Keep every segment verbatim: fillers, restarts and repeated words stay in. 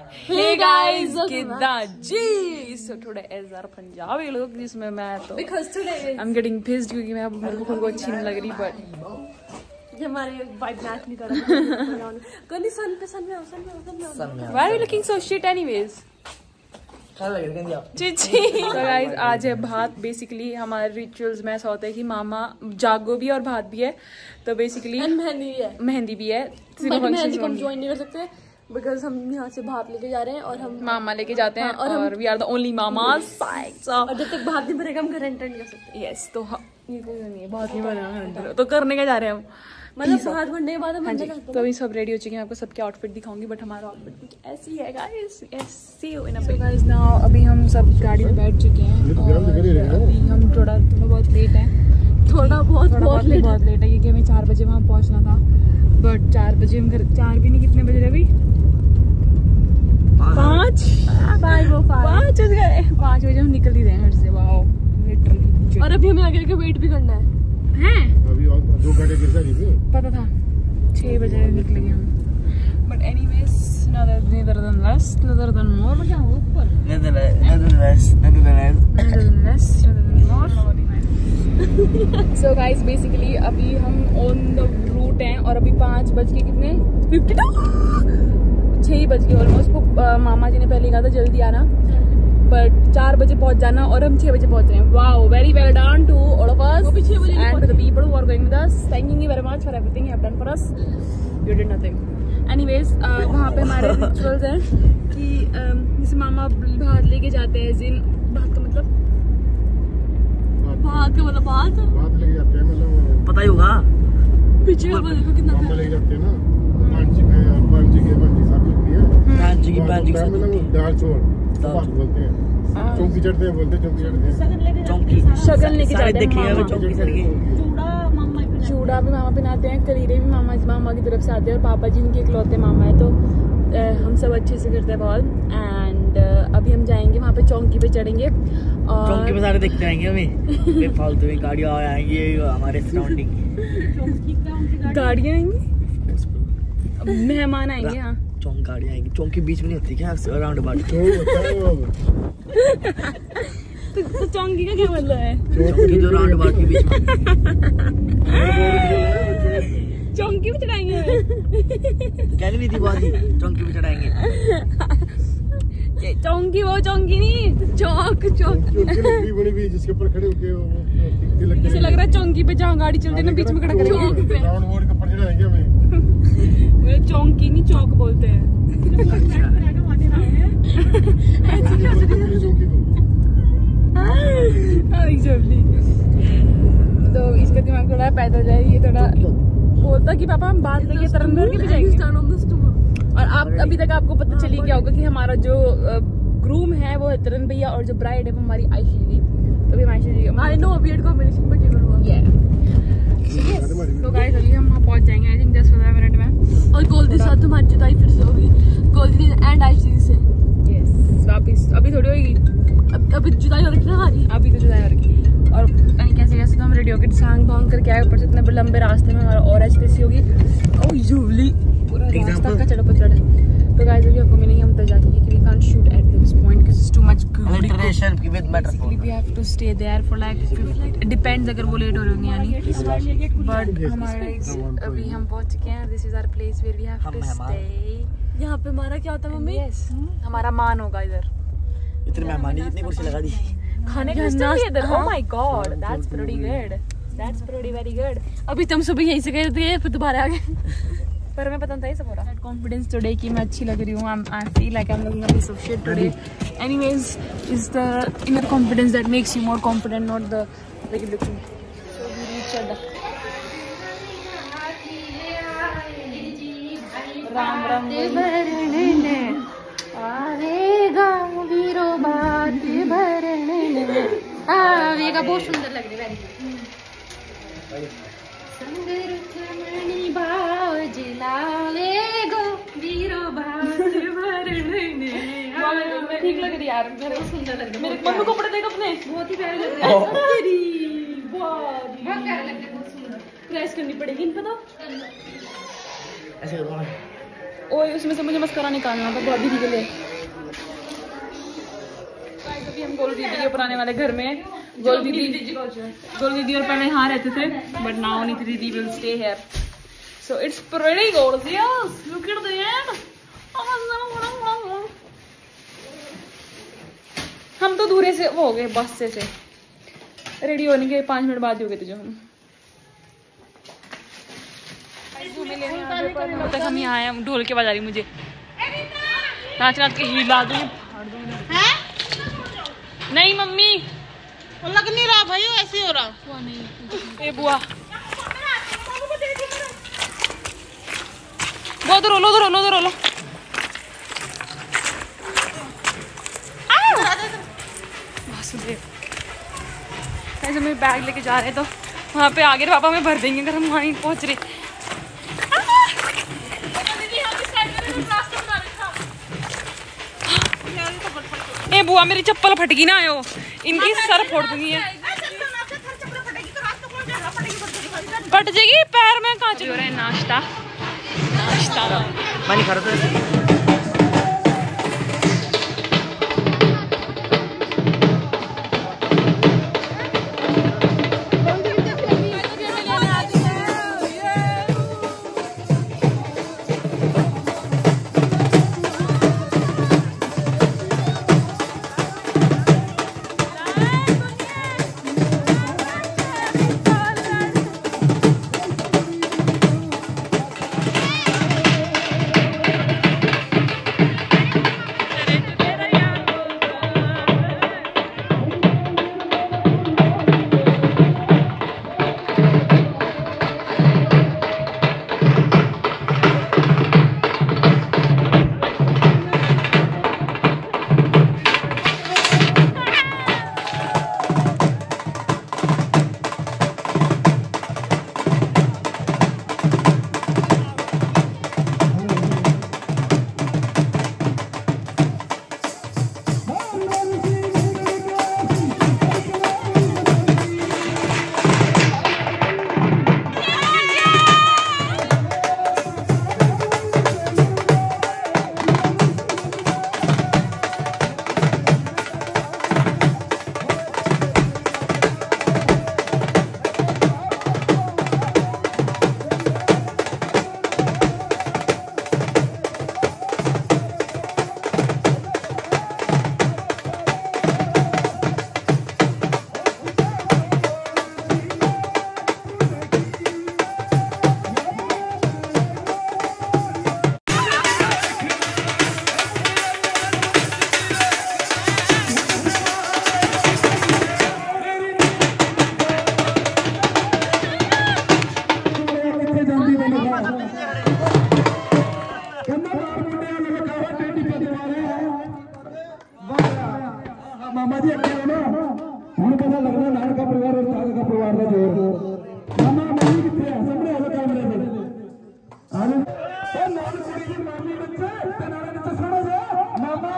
Hey guys, कितना जी? So today is our Punjabi look जिसमें मैं तो because today is I'm getting pissed क्योंकि मैं अब मेरे को खुद को अच्छी नहीं लग रही but हमारे वाइब मैच नहीं कर रहा। कनी सन पे सन में आओ सन में आओ सन में आओ। Why are you looking so shit anyways? Ji ji. So guys आज है भात। बेसिकली हमारे रिचुअल्स में ऐसा होता है कि मामा जागो भी और भात भी है, तो बेसिकली मेहंदी भी है मेहंदी भी है। मेहंदी को हम ज्वाइन नहीं कर सकते बिकॉज हम यहाँ से भात लेके जा रहे हैं और हम मामा लेके जाते हैं और, और we are the only mamas. और जब तक भात नहीं भरेगा हम घर एंटर नहीं कर सकते। यस तो ये कोई नहीं है, बहुत नहीं बना तो करने का जा रहे हैं हम, मतलब भात भरने के बाद हम अंदर जाते हैं। तो अभी सब रेडी हो चुके हैं, आपको सबके आउटफिट दिखाऊंगी बट हमारा आउटफिट कुछ ऐसी है guys. Yes see you in a bit. Guys now अभी हम सब गाड़ी में बैठ चुके हैं और अभी हम थोड़ा थोड़ा बहुत लेट हैं, थोड़ा बहुत थोड़ा बहुत लेट बहुत लेट है क्योंकि हमें चार बजे वहाँ पहुँचना था बट चार बजे हम घर चार भी नहीं कितने बज रहे अभी पाँच पाँच बज गए पाँच बजे हम निकल ही रहे हैं घर से। Wow literally. और अभी हमें आगे के वेट भी करना है हैं अभी और दो घंटे गिरता नहीं पता था छह बजे निकलेंगे हम but anyways neither than less neither than more क्या हुआ ऊपर neither less neither less neither than less neither than more। So guys basically अभी हम on the route हैं और अभी पाँच बज के कितने फिफ्टी टू छह ही बज गए ऑलमोस्ट। को मामा जी ने पहले कहा था जल्दी आना बट चार बजे पहुंच जाना और हम छह बजे पहुंच रहे हैं। Wow very well done to all of us and to the people who are going with us. Thanking you very much for everything you have done for us, you did nothing. Anyways वहाँ पे हमारे rituals हैं कि uh, जैसे मामा भात लेके जाते हैं। जिन भात का मतलब भात का मतलब भात भात लेके जाते हैं, मतलब पता ही होगा पीछे का देखो कितना मामा लेके जाते हैं ना पांच जी के पांच जी के पांच जी साहब होती है पांच जी की पांच जी की मतलब दाल चोर बात बोलते हैं, चौंकी चढ़ते हैं बोलते हैं चौंकी चढ़ते हैं चौंकी शगन लेके जाते हैं देखिए मामा। चौंकी चढ़ के चूड़ा भी मामा पहनाते हैं, कलीरे भी मामा मामा की तरफ से आते हैं और पापा जी उनके इकलौते मामा है तो आ, हम सब अच्छे से करते हैं बहुत। एंड अभी हम जाएंगे वहाँ पे चौंकी पे चढ़ेंगे और चौंकी पे सारे देखते आएंगे हमें फालतू में गाड़ियाँ आएंगी हमारे सराउंडिंग गाड़ियाँ आएंगी मेहमान आएंगे। हाँ चौंक गाड़ियाँ आएंगी, चौंकी बीच में नहीं होती क्या राउंड अबाउट तो चौंकी का क्या मतलब है? चौंकी जो राउंड अबाउट के बीच में चौंकी पे चढ़ाएंगे कह रही थी बात ही चौंकी पे चढ़ाएंगे। चौंकी वो चौंकी नहीं चौक चौक बड़ी भी जिसके ऊपर खड़े होके जैसे लग रहा है चौंकी पे जहाँ गाड़ी चलती है ना बीच में खड़ा कर चौक पे राउंड मोड़ के ऊपर चढ़ाएंगे हमें। चौंकी नहीं चौक बोलते हैं। तो इसका दिमाग थोड़ा पैदल जाए, ये थोड़ा बोलता कि पापा हम बात लेके तरनगर के भी जाएंगे। और आप अभी तक आपको पता चली क्या होगा कि हमारा जो ग्रूम है वो है तरन भैया और जो ब्राइड है वो हमारी आयशी दीदी। तो भी आयशी दीदी I know weird combination but ये हुआ ये तो गाइस अभी हम वहां पहुंच जाएंगे आई थिंक दस पंद्रह मिनट में। और गोल्डी साथ तुम्हारी जुदाई फिर से होगी, गोल्डी एंड आयशी से। यस वापस अभी थोड़ी होगी, अभी जुदाई हो रखी है हमारी, अभी तो जुदाई हो रखी और नहीं कैसे कैसे तो हम रेडी होकर सांग भांग करके आए ऊपर से इतने लंबे रास्ते में हमारा और ऐसी होगी ओ यूवली पूरा रास्ता का चढ़ पचड़। तो गाइस अभी आपको मिलेंगे हम तक जाके क्योंकि we can't shoot at this point because it's too much alliteration with metaphor we have to stay there for like depends अगर वो लेट हो रहे होंगे यानी बट हमारे अभी हम पहुंच चुके हैं। This is our place where we have to stay. यहाँ पे हमारा क्या होता है मम्मी? यस हमारा मान होगा इधर। इतने मेहमान जितनी कुर्सी लगा दी खाने का सिस्टम भी इधर। Oh my god that's pretty good that's pretty very good. अभी तुम सुबह यहीं से गए थे फिर दोबारा आ गए पर हमें पता था ये सब हो रहा है। कॉन्फिडेंस टुडे कि मैं अच्छी लग रही हूँ। I feel like I am looking a piece of shit today. Anyways is the inner confidence that makes you more confident not the way you looking. So we reach the राम राम आवेगा वीरो बात भरने आवेगा बहुत सुंदर लग रही है। संगर चमनी भाव जिलावेगो वीरो बात भरने ठीक लग रही यार, बहुत सुंदर लग रही है। मेरे मम्मी को कपड़े देख अपने बहुत ही प्यारे लग रहे हैं। बहुत प्यारे लग रहे हैं, बहुत सुंदर। प्रेस करनी पड़ेगी इन पता ऐसे करो और उसमें से मुझे मस्करा निकालना था बहुत दीदी के लिए। अभी हम गोलू दीदी के पुराने वाले घर में, गोलू दीदी गोलू दीदी और पहले यहाँ रहते थे, बट नाउ नीति दीदी will stay here, so it's pretty gorgeous, look at that. हम तो दूरे से वो हो गए, बस से से रेडी होने के पाँच मिनट बाद ही हो गए थे जो हम अब तक हम यहाँ आए। हम ढोल के बजा रही मुझे नाच नाच के हिला दूँ। नहीं मम्मी लग नहीं रहा भाई, ऐसे हो रहा ए बुआ वो तो रोलो तो रोलो तो रोलो। ऐसे मैं बैग लेके जा रहे तो वहाँ पे आगे पापा में भर देंगे अगर हम वहीं पहुँच रहे। ए बुआ मेरी चप्पल फटगी ना आयो, इनकी सर फोड़ दूंगी है। फट जाएगी पैर में, कहाँ चल रहा है नाश्ता नाश्ता पानी खा रहा था। मामा जी अकेले ना हूं पता लगना नान का परिवार और साग का परिवार का जोर। मामा मम्मी किथे है? सामने आ कैमरे में। आने ओ नान कुड़ी दी मामी बच्चे ते नान नीचे सुनो जे मामा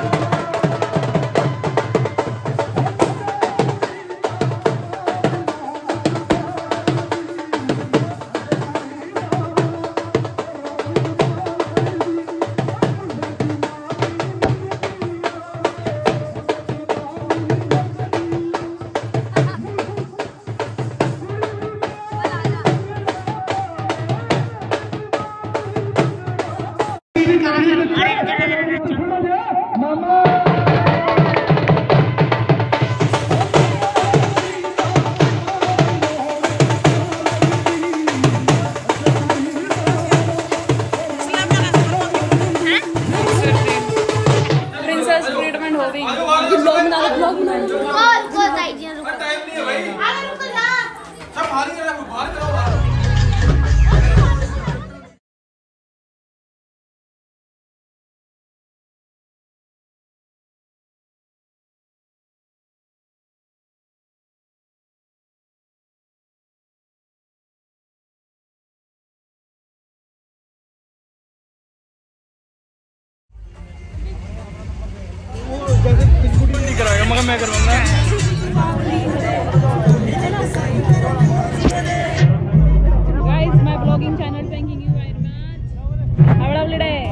मगर मैं करूँगा। Guys, my vlogging channel, thanking you very much. Have a lovely day.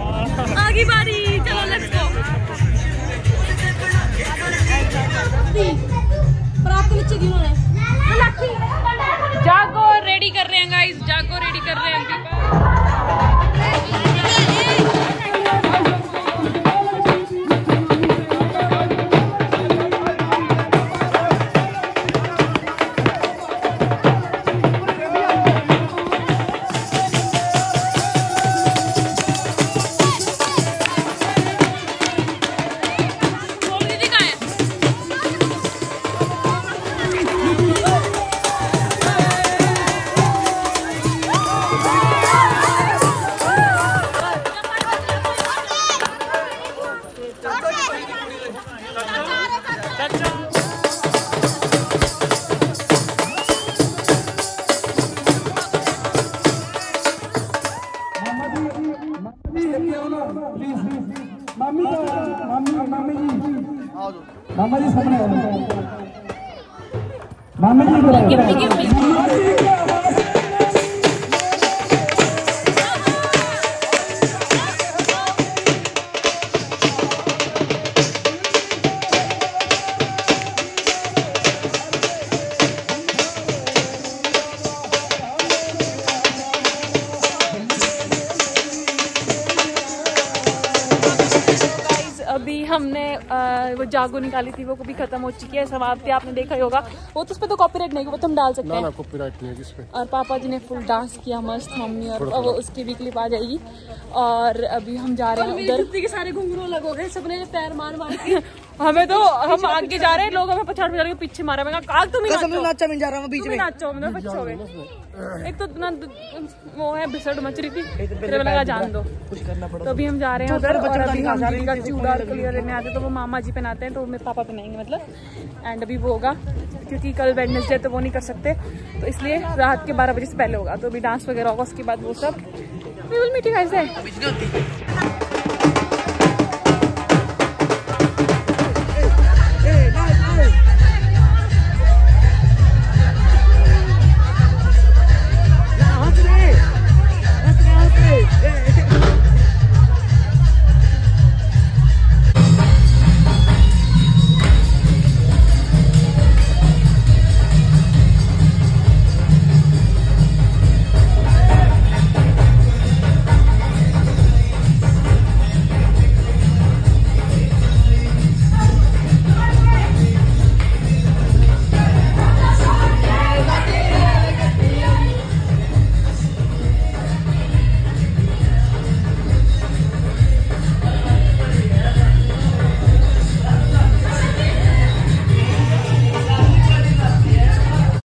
मामी मामी मामी जी मामा जी सामने मामी जी अभी हमने आ, वो जागो निकाली थी, वो भी खत्म हो चुकी है, समाप्ति आपने देखा ही होगा। वो तो उस पर तो कॉपीराइट नहीं, वो तो हम डाल सकते हैं। ना, ना, कॉपीराइट नहीं है जिस पे। और पापा जी ने फुल डांस किया मस्त हमने, और वो उसकी भी क्लिप आ जाएगी। और अभी हम जा रहे हैं उधर के सारे घुंघरू अलग हो गए, सबने पैर मार मार के हमें तो हम आगे जा रहे हैं, लोग हमें पछाड़ पछाड़ के पीछे मारा। मैं कहा तुम ही नाचा, मैं जा रहा हूँ बीच में नाचो, मैं बच्चे हो गए। एक तो ना वो है बिसड़ मच रही थी, फिर लगा जान दो कुछ करना पड़ा। तो अभी हम जा रहे हैं उधर, और अभी हम दीदी का चूड़ा और कलिया लेने आते तो वो मामा जी पहनाते हैं, तो मेरे पापा पहनाएंगे मतलब। एंड अभी वो होगा क्योंकि कल वेडनेसडे तो वो नहीं कर सकते, तो इसलिए रात के बारह बजे से पहले होगा। तो अभी डांस वगैरह होगा, उसके बाद वो सब we will meet you guys there.